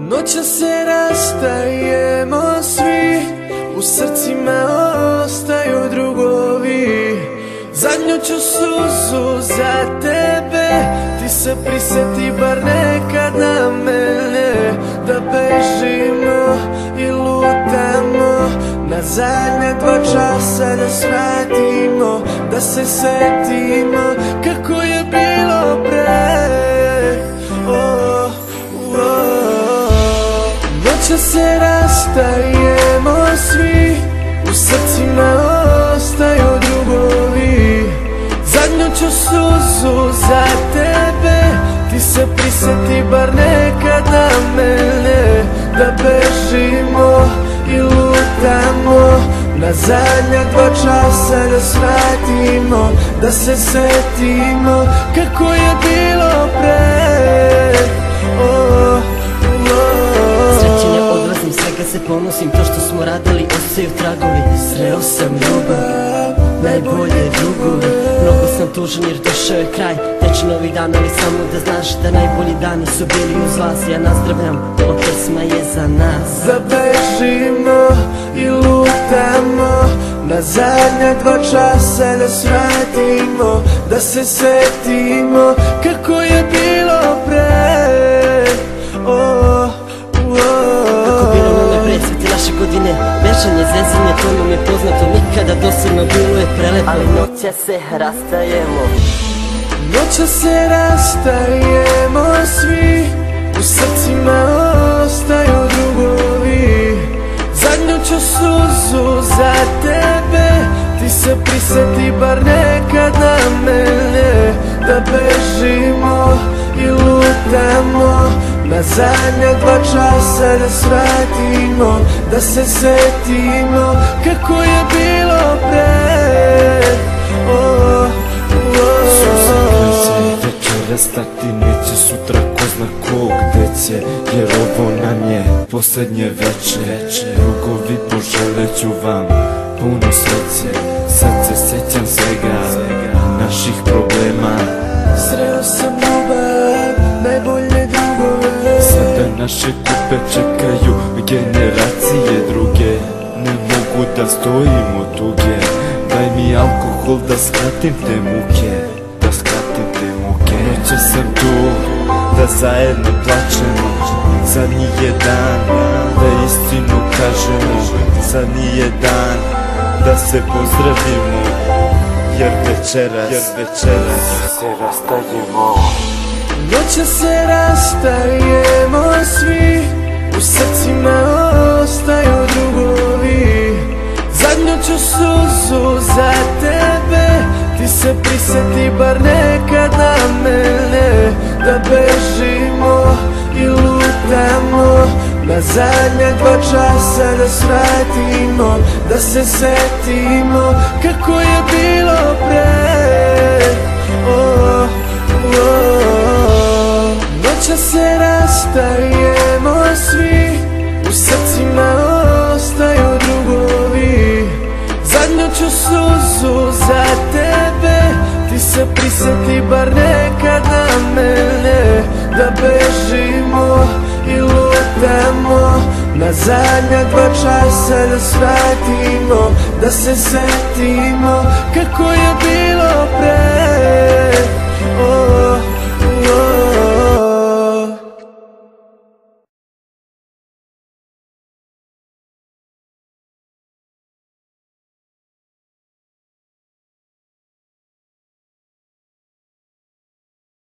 Noćas se rastajemo svi, u srcima ostaju drugovi. Zadnju ću suzu za tebe, ti se prisjeti bar nekad na mene. Da bežimo i lutamo, na zadnja 2 časa da svratimo, da se setimo kako je bilo pre. Noćas se rastajemo svi, u srcima ostaju drugovi. Zadnju ću suzu za tebe, ti se prisjeti bar nekad na mene. Da bežimo i lutamo, na zadnja 2 časa da svratimo, da se setimo kako je bilo pre. Svega se ponosim, to što smo radili ostaju tragovi. Sreo sam ljubav, najbolje drugove. Mnogo sam tužan jer došao je kraj, teče novi dan, ali samo da znaš da najbolji dani su bili uz vas. Ja nazdravljam, ova pesma je za nas. Da bežimo i lutamo, na zadnja 2 časa da svratimo, da se setimo kako je bilo pre. Godine, mešanje, zezanje, to nam je poznato, nikada dosadno, bilo je prelepo. Ali noća se rastajemo, noća se rastajemo svi, u srcima ostaju drugovi. Zadnju ću suzu za tebe, ti se prisjeti bar nekad na mene. Da bežimo i lutamo, na zadnja 2 časa da svratimo, da se setimo kako je bilo pre. Suza koje će večera stati, neće sutra ko zna ko gde će, jer ovo nam je poslednje veče. Drugovi, poželeću vam puno sreće, sad se sećam svega naših problema. Sreo sam ljubav, najbolje drugove. Sada naše kupe čekaju generacije druge, ne mogu da stojimo tuge. Daj mi alkohol da skratim te muke, da skratim te muke. Noće sam tu da zajedno plačemo, zadnji je dan da istinu kažemo. Zadnji je dan da se pozdravimo, jer večeras se rastajemo. Noćas se rastajemo svi, u srcima ostaju drugovi. Zadnju ću suzu za tebe, ti se prisjeti bar nekad na mene. Da bežimo i lutamo, na zadnja 2 časa da svratimo, da se setimo kako je bilo pre. Noćas se rastajemo svi, u srcima ostaju drugovi. Zadnju ću suzu za tebe, ti se prisjeti bar nekad na mene. Da bežimo i lutamo, na zadnja 2 časa da svratimo, da se setimo kako je bilo.